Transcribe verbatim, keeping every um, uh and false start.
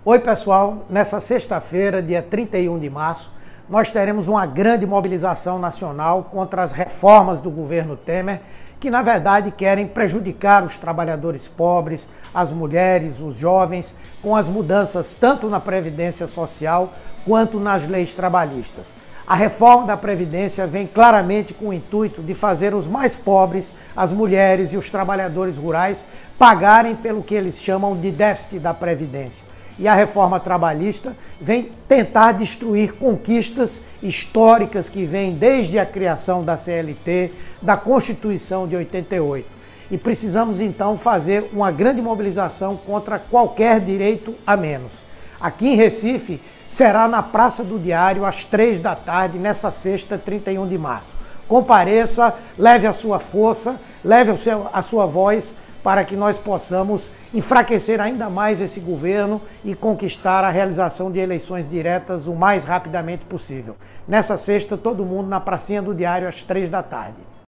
Oi pessoal, nessa sexta-feira, dia trinta e um de março, nós teremos uma grande mobilização nacional contra as reformas do governo Temer, que na verdade querem prejudicar os trabalhadores pobres, as mulheres, os jovens, com as mudanças tanto na Previdência Social quanto nas leis trabalhistas. A reforma da Previdência vem claramente com o intuito de fazer os mais pobres, as mulheres e os trabalhadores rurais pagarem pelo que eles chamam de déficit da Previdência. E a reforma trabalhista vem tentar destruir conquistas históricas que vêm desde a criação da C L T, da Constituição de oitenta e oito. E precisamos então fazer uma grande mobilização contra qualquer direito a menos. Aqui em Recife será na Praça do Diário às três da tarde, nessa sexta, trinta e um de março. Compareça, leve a sua força, leve o seu, a sua voz, para que nós possamos enfraquecer ainda mais esse governo e conquistar a realização de eleições diretas o mais rapidamente possível. Nessa sexta, todo mundo na Pracinha do Diário às três da tarde.